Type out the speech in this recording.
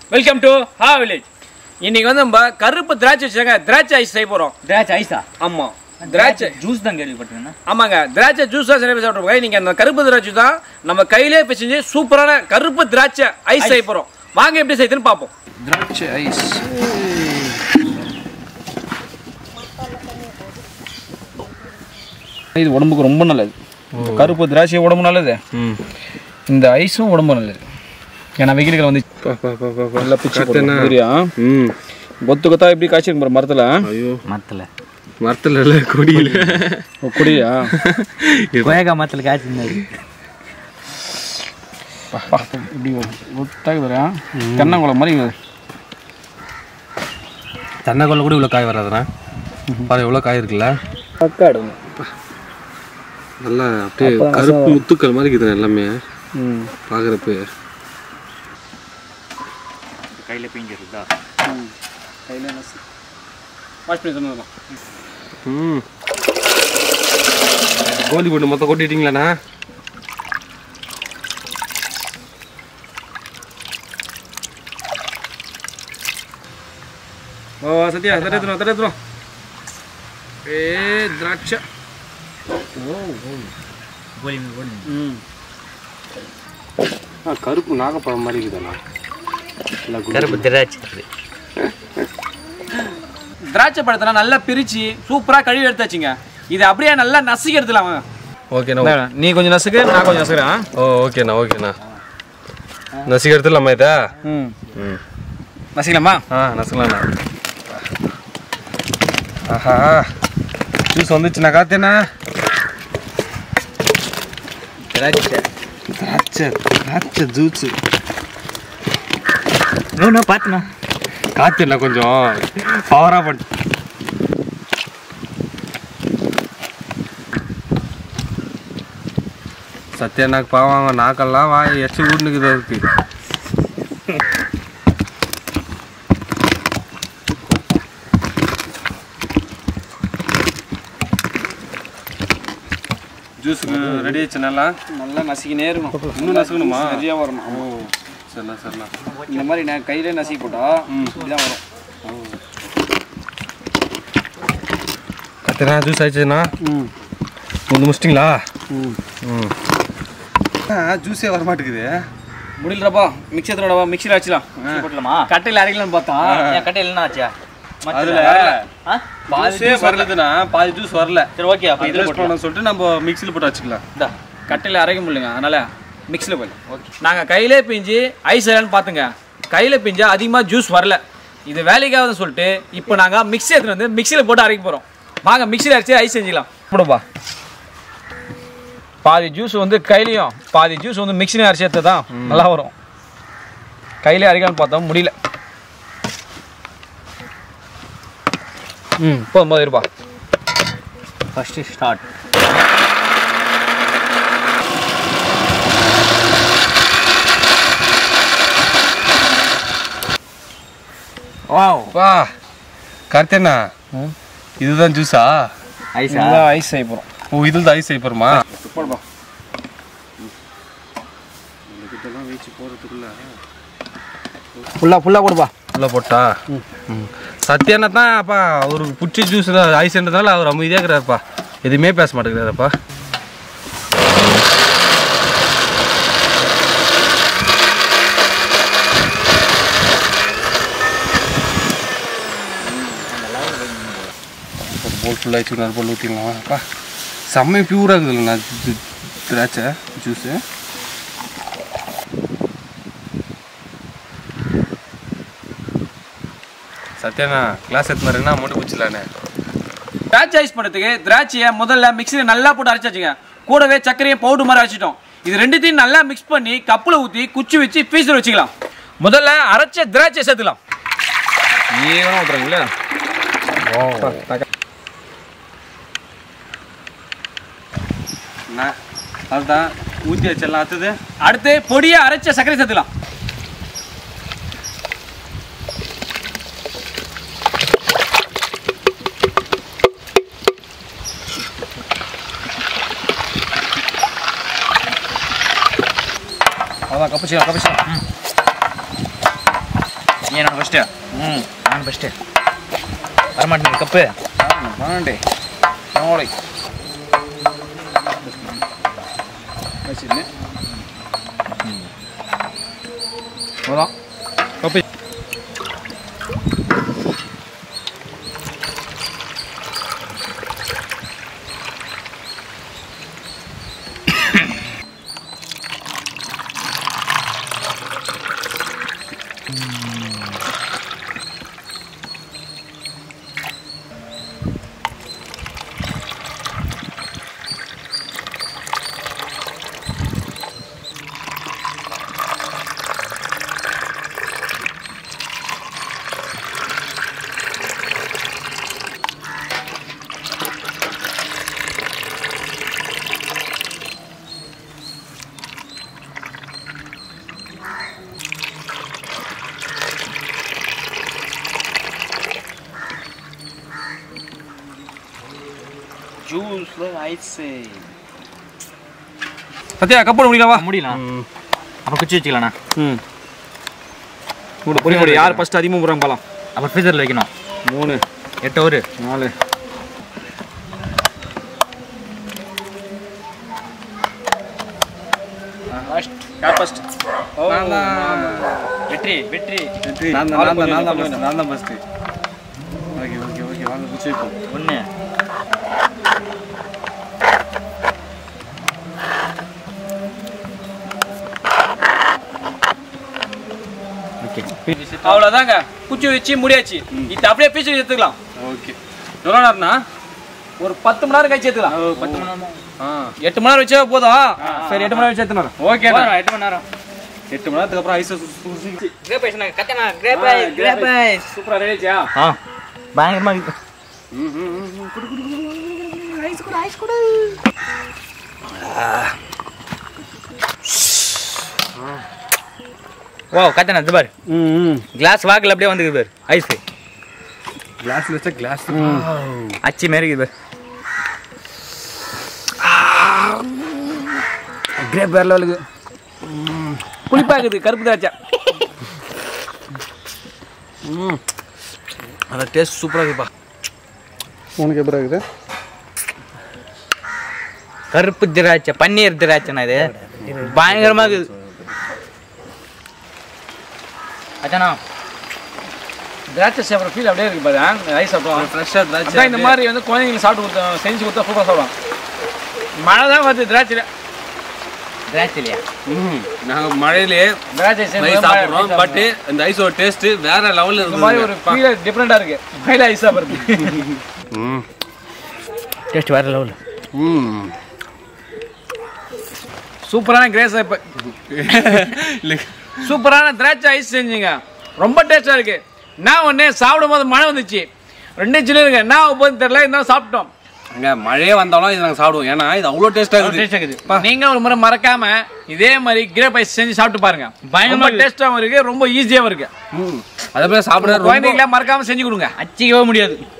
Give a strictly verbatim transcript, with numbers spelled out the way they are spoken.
Welcome to ஹா village. இன்னைக்கு வந்து நம்ம கருப்பு திராட்சை வச்சாங்க திராட்சை ஐஸ் செய்ய போறோம். திராட்சை ஐஸா? ஆமா, திராட்சை ஜூஸ் தான் கேள்விப்பட்டிருக்கேன். ஆமாங்க, திராட்சை ஜூஸ் தான் சரி சாப்பிட்டுருக்கோம். நீங்க அந்த கருப்பு திராட்சை தான் நம்ம கையிலே பிசைஞ்சு சூப்பரான கருப்பு திராட்சை ஐஸ் செய்ய போறோம். வாங்க எப்படி செய்யுதுன்னு பார்ப்போம். திராட்சை ஐஸ் இது உடம்புக்கு ரொம்ப நல்லது. கருப்பு திராட்சை உடம்பு நல்லது, இந்த ஐஸும் உடம்பு நல்லது. ஏன்னா வெயிலுக்கு வந்து நல்லா பிச்சு போடுறியா? கொத்து கொத்தா எப்படி காய்ச்சிருக்கு பாரு மரத்தில். ஐயோ மரத்தில் மரத்தில் இல்லை, கொடியில். கொடியா? கொயக்கா மரத்தில் காய்ச்சிருந்தாரு. இப்படி ஒத்தாக்கி வரா தென்னங்குளம் மாதிரி. தென்னங்குளம் கூட இவ்வளோ காய் வராதுண்ணா. பாரு எவ்வளோ காய் இருக்குல்ல. பக்காடு நல்லா அப்படியே கருப்பு முத்துக்கள் மாதிரி இருக்குது எல்லாமே பார்க்குறப்ப. கையில் பிஞ்சிருந்தா கையில் வாஷ் பண்ணி சொன்னதுதான். ம் கோலி போட்டு மொத்தம் கொட்டிட்டீங்களாண்ணா? ஓ சத்யா தர எடுத்துரும் தர எடுத்துரும். ஏ திராட்சை. ஓ கோலி கோலி. ம் ஆ கருப்பு நாகப்பழம் மாதிரி இருக்குதுண்ணா. கருப்பு திராட்சை. திராட்சை பழத்தை நல்லா பிரிச்சு சூப்பரா கழுவி எடுத்தாச்சுங்க. இது அப்படியே நல்லா நசுக்கி எடுத்துலாம். ஓகேண்ணா, நீ கொஞ்சம் நசுக்கு, நான் கொஞ்சம் நசுக்கிறேன். ஓ ஓகேண்ணா ஓகேண்ணா. நசுக்கி எடுத்துடலாமா இதை? ம் ம் நசிக்கலாமா? ஆ நசுக்கலாண்ணா. ஆஹா ஜூஸ் வந்துச்சுண்ணா. காத்தேண்ணா திராட்சை திராட்சை திராட்சை ஜூஸு. இன்னும் பார்த்துண்ணா காத்துண்ணா கொஞ்சம் பவராக பண்ணு. சத்யாண்ணாக்கு பாவாங்க நாக்கெல்லாம் வாய் எச்சு ஊட்டுக்குது இருக்கு. ஜூஸ் ரெடி ஆயிடுச்சு. நல்லா நல்லா நசிக்கினே இருக்கணும். இன்னும் நசுக்கணுமா? சரியாக வரணும். ஓ சரிண்ணா சரிண்ணா. இந்த மாதிரி நான் கையிலே நசுக்கி போட்டா இப்படிதான் வரும். கத்துனா ஜூஸ் ஆயிடுச்சுண்ணா. ம் வந்து முடிச்சிட்டிங்களா? ம் ம் ஜூஸே வர மாட்டேங்குது. முடியலப்பா. மிக்சி எடுத்துடா, மிக்சியில் வச்சுலாம். போட்டலாமா? கட்டையில் அரைக்கலாம்னு பார்த்தா என் கட்டையில் என்ன ஆச்சா? அதுல பாதி வரலதுன்னா பாதி ஜூஸ் வரல. சரி ஓகே, அப்போ இதில் போட்டலாம் சொல்லிட்டு நம்ம மிக்சியில் போட்டு வச்சுக்கலாம். இந்த கட்டையில் அரைக்க முடியலங்க, அதனால மிக்சியில் போய். ஓகே, நாங்கள் கையிலே பிஞ்சு ஐஸ் இல்லைன்னு பார்த்துங்க. கையில் பிஞ்சா அதிகமாக ஜூஸ் வரல. இது வேலைக்காகுதுன்னு சொல்லிட்டு இப்போ நாங்கள் மிக்ஸி எடுத்துகிட்டு வந்து மிக்சியில் போட்டு அரைக்க போகிறோம். வாங்க மிக்சியில் அரைச்சி ஐஸ் செஞ்சுக்கலாம். போடுப்பா. பாதி ஜூஸ் வந்து கையிலையும் பாதி ஜூஸ் வந்து மிக்சிலையும் அரைச்சி எடுத்து தான் நல்லா வரும். கையிலே அரைக்கலாம்னு பார்த்தோம், முடியல. ம் போதும் போது இருப்பா. First start. வாவ் வா கார்த்தியண்ணா, இதுதான் ஜூஸா? ஐஸா? ஐஸ் செய்ய போகிறோம். ஓ இதில் தான் ஐஸ் செய்ய போகிறோமா? போடுப்பா. இதெல்லாம் வச்சு போகிறதுக்குள்ள ஃபுல்லாக ஃபுல்லாக போடுப்பா. உள்ள போட்டா? ம் சத்யாண்ணா தான் அப்பா அவருக்கு பிடிச்ச ஜூஸ் தான் ஐஸ்ன்றதுனால அவர் அமைதியாக இருக்கிறாருப்பா, எதுவுமே பேச மாட்டேங்கிறாருப்பா. போல் ஃபுல்லாக ஆயிடுச்சு. ஒரு போல் ஊற்றிங்களாப்பா. செம்மையும் பியூராக இருக்குது இல்லைண்ணா திராட்சை ஜூஸு. சத்யாண்ணா கிளாஸ் எடுத்து மாதிரினா அமௌண்ட் பிடிச்சலாண்ணே. திராட்சை ஐஸ் பண்ணுறதுக்கு திராட்சையை முதல்ல மிக்சியில் நல்லா போட்டு அரைச்சாச்சுங்க. கூடவே சர்க்கரையை பவுடர் மாதிரி அரைச்சிட்டோம். இது ரெண்டுத்தையும் நல்லா மிக்ஸ் பண்ணி கப்பில் ஊற்றி குச்சி வச்சு ஃப்ரீசர் வச்சுக்கலாம். முதல்ல அரைச்ச திராட்சை சேர்த்துக்கலாம். ஈவனாக ஊற்றுறீங்களா? அதுதான் ஊற்றி வச்சிடலாம். அடுத்தது அடுத்து பொடியை அரைச்ச சர்க்கரை சேர்த்துக்கலாம். அதான் கப்புச்சிக்கலாம் கப்புச்சிக்கலாம். நீ நான் ஃபர்ஸ்ட் ம் நான் ஃபர்ஸ்ட் வரமாட்டேன் கப்பு வாண்டே நாளை வச்சிருந்தேன் அதான் கப்பு ஜூஸ்ல ஐஸ் சத்யா கப்பு முடியலவா முடியலாம் அப்ப குச்சி வச்சுக்கலாம்ண்ணா ம் மூணு பொடி பொடி யார் ஃபர்ஸ்ட் அதிகமாக போகிறாங்க பாலாம் அப்புறம் ஃப்ரீசரில் வைக்கணும் மூணு எட்டு ஒரு நாலு ஃபர்ஸ்ட் யார் ஃபர்ஸ்ட் வெற்றி வெற்றி நான் தான் நான் தான் நான் தான் ஃபர்ஸ்ட் நான் தான் ஃபர்ஸ்ட் ஓகே ஓகே ஓகே வாங்க குச்சி வைப்போம் ஒன்று ஓகே அவ்வளோதாங்க குச்சி வச்சு முடியாச்சு இது அப்படியே பீஸ் எடுத்துக்கலாம் ஓகே எவ்வளோ நேரம்னா ஒரு பத்து மணி நேரம் கழிச்சு எடுத்துக்கலாம் பத்து மணி நேரம் எட்டு மணி நேரம் வச்சா போதும் சரி எட்டு மணி நேரம் வச்சு எடுத்துனோம் ஓகே எட்டு மணி நேரம் எட்டு மணி நேரத்துக்கு அப்புறம் ஐஸ் கிரேப் ஐஸ் கத்தனா கிரேப் ஐஸ் கிரேப் ஐஸ் சூப்பராக ரெடிச்சா ஆ பயங்கரமா இருக்கு வா கத்தனா இது பாரு ம் கிளாஸ் வாக்குல அப்படியே வந்துருக்கு பாரு ஐஸ் கிளாஸ்ல வச்சா கிளாஸ் அச்சி மாரி இருக்குது பாரு கிரேப் வேற லெவலுக்கு புளிப்பாக்குது கருப்பு திராட்சை ம் அந்த டேஸ்ட் சூப்பராக இருக்குப்பா உனக்கு எப்படி இருக்குது கருப்பு திராட்சை பன்னீர் திராட்சைண்ணா இது பயங்கரமா இருக்குது அதானா திராட்சை சாப்பிட்ற ஃபீல் அப்படியே இருக்கு பாரு ஐஸ் சாப்பிடுவோம் ஃப்ரெஷ்ஷாக திராட்சை அதான் இந்த மாதிரி வந்து குழந்தைங்களுக்கு சாப்பிட்டு கொடுத்தோம் செஞ்சு கொடுத்தா சூப்பராக சாப்பிடுவோம் மழை தான் வருது திராட்சையில் திராட்சை இல்லையா ம் நாங்கள் மழையிலே திராட்சை ஐஸ் சேர்ந்து சாப்பிட்றோம் பட் இந்த ஐஸோட டேஸ்ட் வேற லெவலில் இந்த மாதிரி ஒரு இருக்குது ஃபீல் டிஃப்ரெண்டாக இருக்கு மழையில் ஐஸ் சாப்பிட்றது ம் டேஸ்ட் வேற லெவல் ம் சூப்பரான கிரேஸ் இப்போ சூப்பரான திராட்சை ஐஸ் செஞ்சுங்க ரொம்ப டேஸ்ட்டாக இருக்கு நான் ஒன்று சாப்பிடும் போது மழை வந்துச்சு ரெண்டும் சின்ன நான் போது தெரியல இருந்தாலும் சாப்பிட்டோம் அங்கே மழையே வந்தாலும் இது நாங்கள் சாப்பிடுவோம் ஏன்னா இது அவ்வளோ டேஸ்ட்டாக இருக்குது டேஸ்டாக இருக்குது நீங்க ஒரு முறை மறக்காம இதே மாதிரி கிரேப் ஐஸ் செஞ்சு சாப்பிட்டு பாருங்க பயங்கரமா டேஸ்டாகவும் இருக்கு ரொம்ப ஈஸியாகவும் இருக்கு ம் அதே மாதிரி சாப்பிட குழந்தைங்கள மறக்காம செஞ்சு கொடுங்க அச்சிக்கவே முடியாது